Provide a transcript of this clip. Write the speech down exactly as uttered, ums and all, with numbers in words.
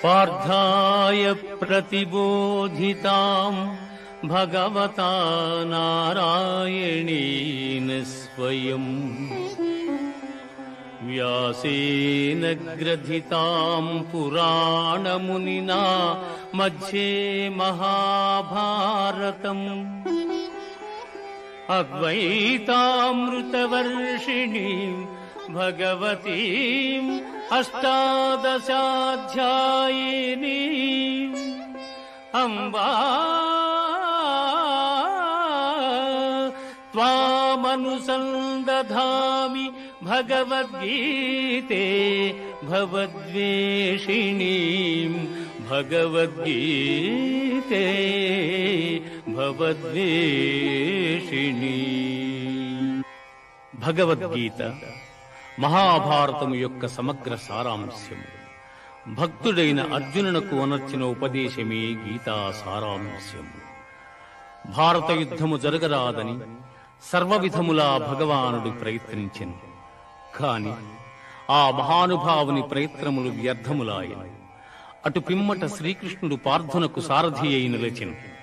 पार्थाय प्रतिबोधिताम् भगवता नारायणेन स्वयम् व्यासेन ग्रथिताम् पुराणमुनिना मध्ये महाभारतम् अद्वैतामृतवर्षिणीम् भगवतीम् अष्टादशाध्यायिनीम् अम्बा त्वामनुसन्दधामि भगवद्गीते भवद्वेषिणीम् भगवद्गीते भवद्वेषिणी। భగవద్గీత మహాభారతము యొక్క సమగ్ర సారాంశము. భక్తుడైన అర్జునునకు అనర్చిన ఉపదేశమే గీతా సారాంశము. భారత యుద్ధము జరగరాదని సర్వవిధములా భగవానుడు ప్రయత్నించెను. కాని ఆ మహానుభావుని ప్రయత్నములు వ్యర్థములాయను. అటు పిమ్మట శ్రీకృష్ణుడు పార్థునకు సారథి అయి నిలిచెను.